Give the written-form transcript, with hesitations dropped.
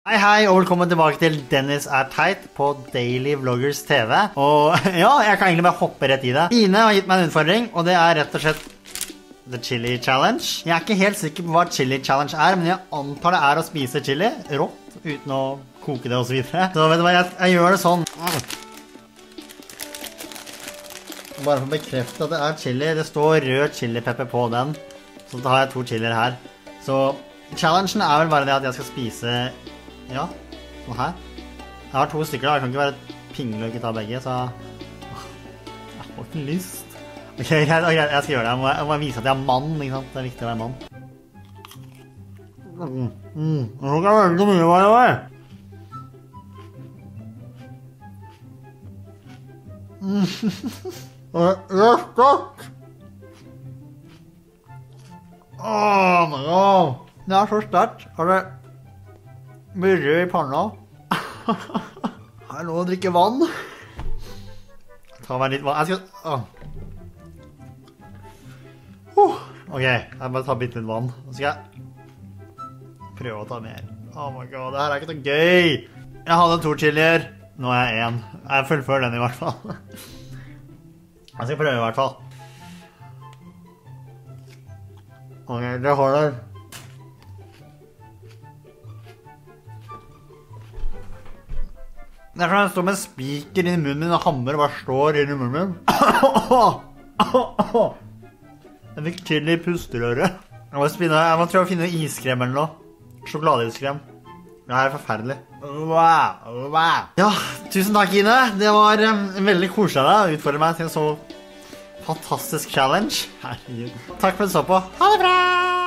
Hei, og velkommen tilbake til Dennis er teit på Daily Vloggers TV. Og ja, jeg kan egentlig bare hoppe rett i det. Ine har gitt meg en utfordring, og det er rett og slett The Chili Challenge. Jeg er ikke helt sikker på hva Chili Challenge er, men jeg antar det er å spise chili rått, uten å koke det og så videre. Så vet du hva, jeg gjør det sånn. Bare for å bekrefte at det er chili. Det står rød chilipepper på den. Så da har jeg 2 chilier her. Så challengen er vel bare det at jeg skal spise... Ja, sånn her. Jeg har 2 stykker da, jeg kan ikke være pingle og ikke ta begge, så... Jeg har ikke lyst. Ok, greit, jeg skal gjøre det. Jeg må vise at jeg er mann, ikke sant? Det er viktig å være mann. Det er veldig mye hva det var. Det er stort. Åh, my god. Det er så sterkt. Har det... blir rød i panna. Her er lov å drikke vann. Ta meg litt vann. Jeg skal... Ok, jeg bare tar bitte litt vann. Nå skal jeg prøve å ta mer. Oh my god, det her er ikke så gøy. Jeg hadde 2 chilier. Nå er jeg 1. Jeg fullfører den i hvert fall. Jeg skal prøve i hvert fall. Ok, det holder. Det er sånn at jeg står med en spiker inn i munnen min, og hammer bare står inn i munnen min. Jeg fikk chili i pusterøret. Jeg må prøve å finne iskrem eller noe. Sjokoladeiskrem. Det er forferdelig. Wow. Ja, tusen takk, Ine. Det var veldig koselig av deg å utfordre meg til en så fantastisk challenge. Herregud. Takk for at du så på. Ha det bra!